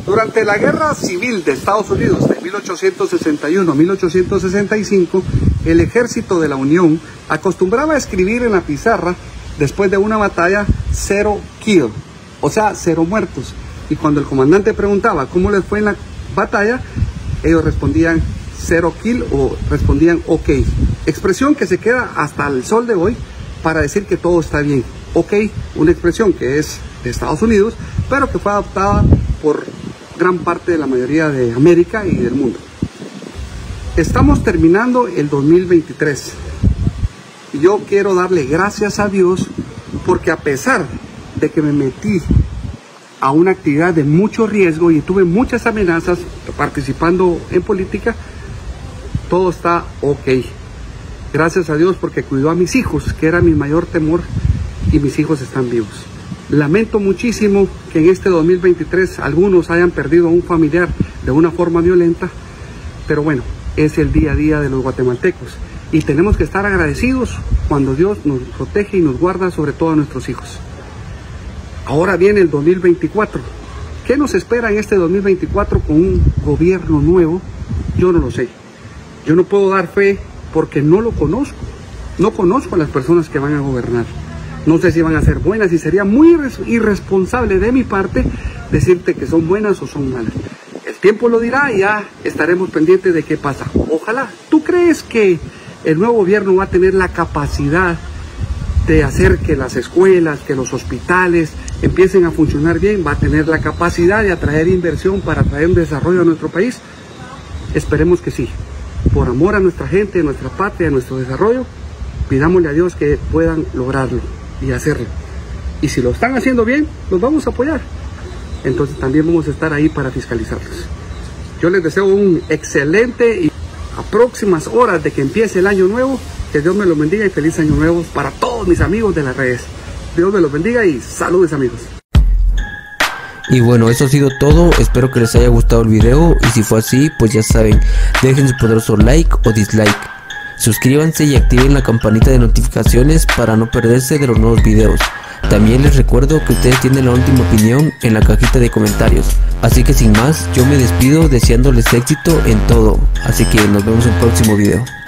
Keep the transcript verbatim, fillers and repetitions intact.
Durante la Guerra Civil de Estados Unidos de mil ochocientos sesenta y uno a mil ochocientos sesenta y cinco, el ejército de la Unión acostumbraba a escribir en la pizarra, después de una batalla, cero kill, o sea, cero muertos. Y cuando el comandante preguntaba cómo les fue en la batalla, ellos respondían cero kill o respondían ok. Expresión que se queda hasta el sol de hoy para decir que todo está bien. Ok, una expresión que es de Estados Unidos, pero que fue adoptada por gran parte de la mayoría de América y del mundo. Estamos terminando el dos mil veintitrés. Y yo quiero darle gracias a Dios porque a pesar de que me metí a una actividad de mucho riesgo y tuve muchas amenazas participando en política, todo está ok. Gracias a Dios porque cuidó a mis hijos, que era mi mayor temor, y mis hijos están vivos. Lamento muchísimo que en este dos mil veintitrés algunos hayan perdido a un familiar de una forma violenta, pero bueno, es el día a día de los guatemaltecos y tenemos que estar agradecidos cuando Dios nos protege y nos guarda, sobre todo a nuestros hijos. Ahora viene el dos mil veinticuatro. ¿Qué nos espera en este dos mil veinticuatro con un gobierno nuevo? Yo no lo sé. Yo no puedo dar fe porque no lo conozco. No conozco a las personas que van a gobernar. No sé si van a ser buenas y sería muy irresponsable de mi parte decirte que son buenas o son malas. El tiempo lo dirá y ya estaremos pendientes de qué pasa. Ojalá. ¿Tú crees que el nuevo gobierno va a tener la capacidad de hacer que las escuelas, que los hospitales empiecen a funcionar bien? ¿Va a tener la capacidad de atraer inversión para traer un desarrollo a nuestro país? Esperemos que sí. Por amor a nuestra gente, a nuestra patria, a nuestro desarrollo, pidámosle a Dios que puedan lograrlo y hacerlo. Y si lo están haciendo bien, los vamos a apoyar. Entonces también vamos a estar ahí para fiscalizarlos. Yo les deseo un excelente y a próximas horas de que empiece el año nuevo, que Dios me los bendiga y feliz año nuevo para todos mis amigos de las redes. Dios me los bendiga y saludos, amigos. Y bueno, eso ha sido todo, espero que les haya gustado el video y si fue así, pues ya saben, dejen su poderoso like o dislike. Suscríbanse y activen la campanita de notificaciones para no perderse de los nuevos videos. También les recuerdo que ustedes tienen la última opinión en la cajita de comentarios. Así que sin más, yo me despido deseándoles éxito en todo. Así que nos vemos en el próximo video.